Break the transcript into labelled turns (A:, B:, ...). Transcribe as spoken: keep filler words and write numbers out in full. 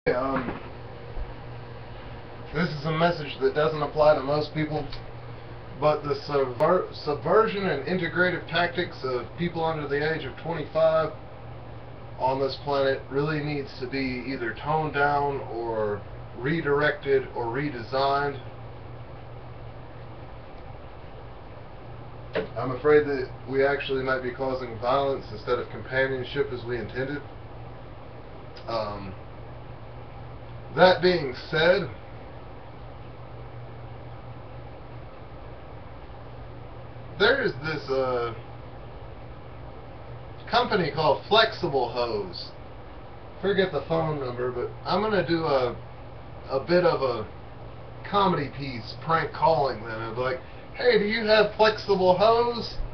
A: Um, this is a message that doesn't apply to most people, but the subver subversion and integrative tactics of people under the age of twenty-five on this planet really needs to be either toned down or redirected or redesigned. I'm afraid that we actually might be causing violence instead of companionship as we intended. Um, that being said, there is this uh, company called Flexible Hose. Forget the phone number, but I'm going to do a, a bit of a comedy piece prank calling them. I'm like, hey, do you have flexible hose?